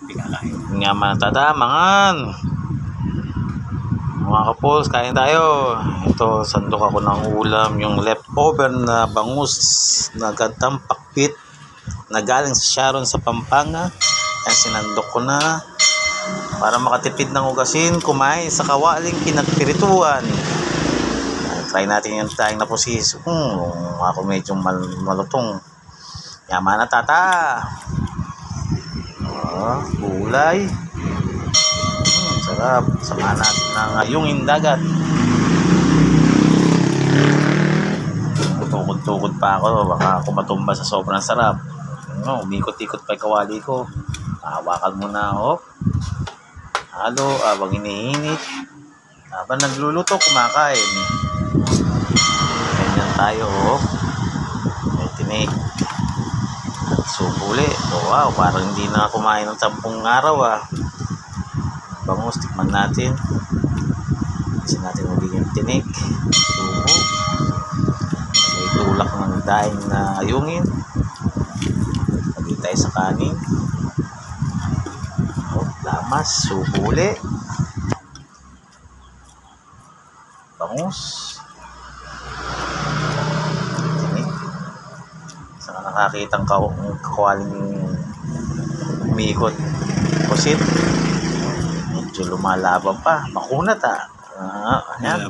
Nga matatamangan. Mga kapols, kain tayo. Ito, sandok ako ng ulam. Yung leftover na bangus na gandang pakpit na galing sa Sharon sa Pampanga. Yan, sinandok ko na para makatipid ng ugasin. Kumain sa kawaling pinagpirituan. Try natin yung tayong na pusis. Ako medyo malutong. Yaman na tata. Gulay. Sarap. Samahan natin ng ayungin dagat. Tukod-tukod pa ako. Baka ako matumba sa sobrang sarap. Umikot-ikot pa yung kawali ko. Hawakan muna ako. Halo, abang iniinit. Habang nagluluto, kumakain. Ganyan tayo. May tinik. Subuli. Wow, parang hindi na kumain ng 10 araw bangus, tikman natin. Kasi natin magiging tinik. Subo. May tulak ng daing na ayungin. Lagay tayo sa kanin. Lamas, subuli. Bangus. Tinik. Saka nakakitang kawaling umikot. Pusit. Medyo lumalaban pa. Makunat ayan.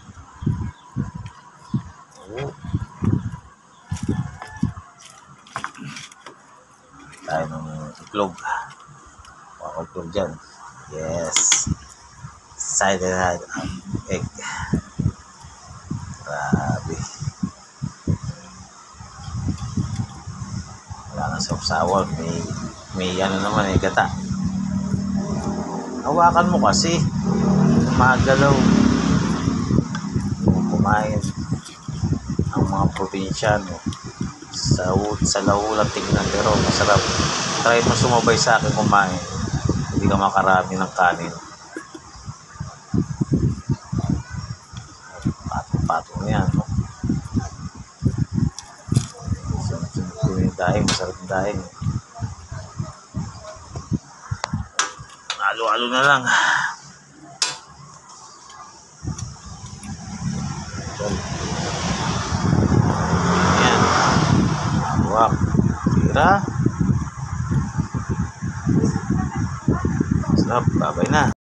Tayo ng itlog. Wakal itlog dyan. Yes. Side egg. Grabe. Wala na saw-sawan. May ano naman gata. Hawakan mo kasi. Magalaw. Kumain ang mga probinsyano sa laulang tingnan, pero masarap. Try mo sumabay sa akin kumain. Hindi ka makarami ng kanin. Patong-patong yan, yung dahing, masarap yung dahing. Halo-halo na lang. Ayan. Wow. Tira. Sarap. Babay na.